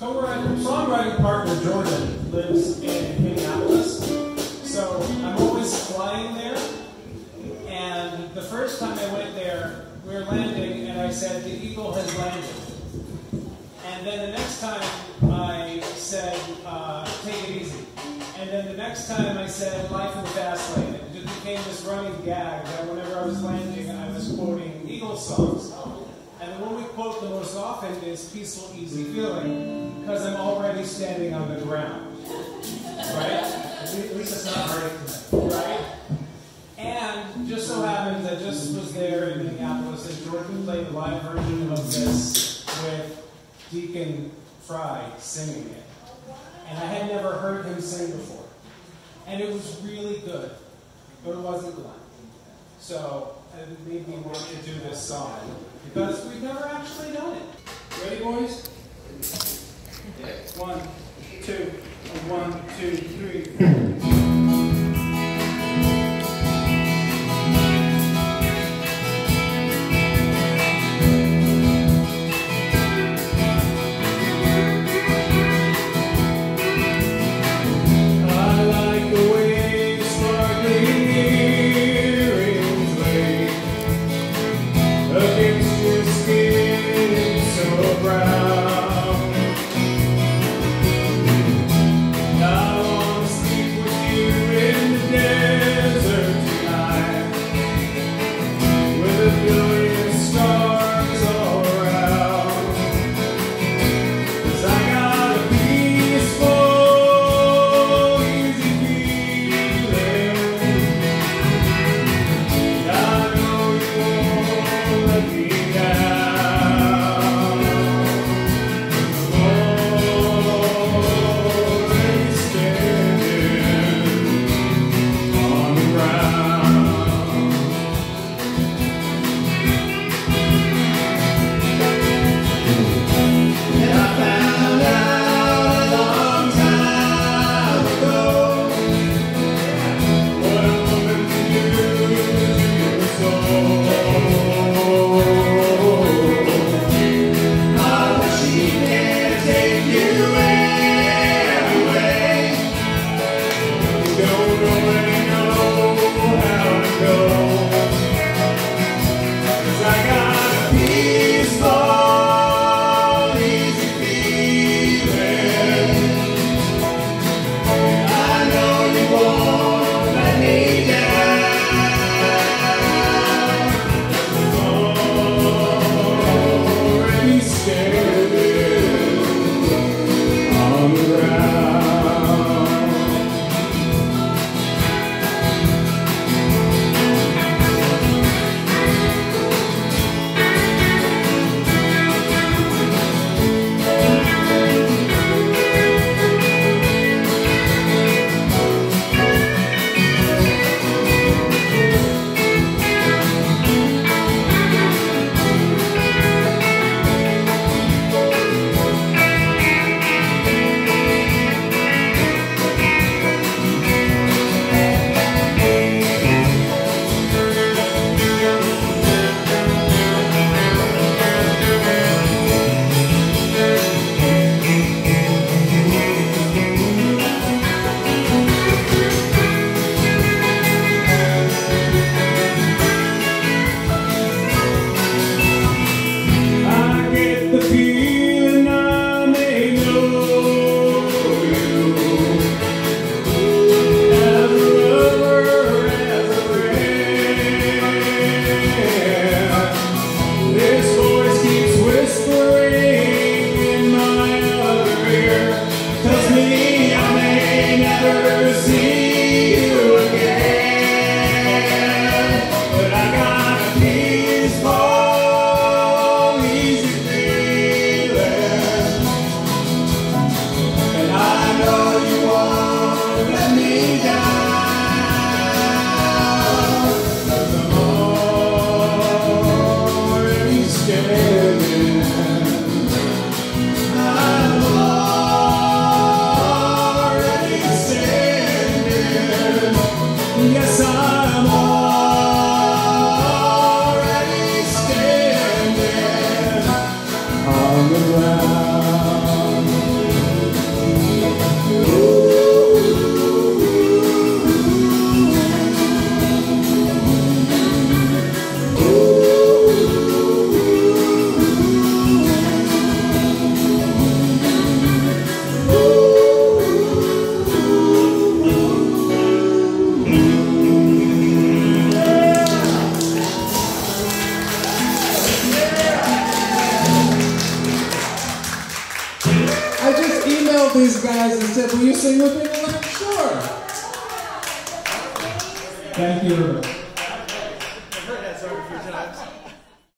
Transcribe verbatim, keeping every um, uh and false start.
co-writing, songwriting partner Jordan lives in Minneapolis, so I'm always flying there. And the first time I went there, we were landing, and I said, "The eagle has landed." And then the next time I said, uh, "Take it easy." And then the next time I said, "Life in the fast lane." It just became this running gag that whenever I was landing, I was quoting Eagles songs. And the one we quote the most often is "Peaceful, Easy Feeling," because I'm already standing on the ground. Right? At least it's not hard to right? And just so happens I just was there in Minneapolis, and Jordan played a live version of this with Deacon Fry singing it. And I had never heard him sing before. And it was really good, but it wasn't Glenn. So it made me want to do this song, because we've never actually done it. Ready, boys? One, two, one, two, three. called these guys and said, will you sing with me tonight? Sure. Thank you.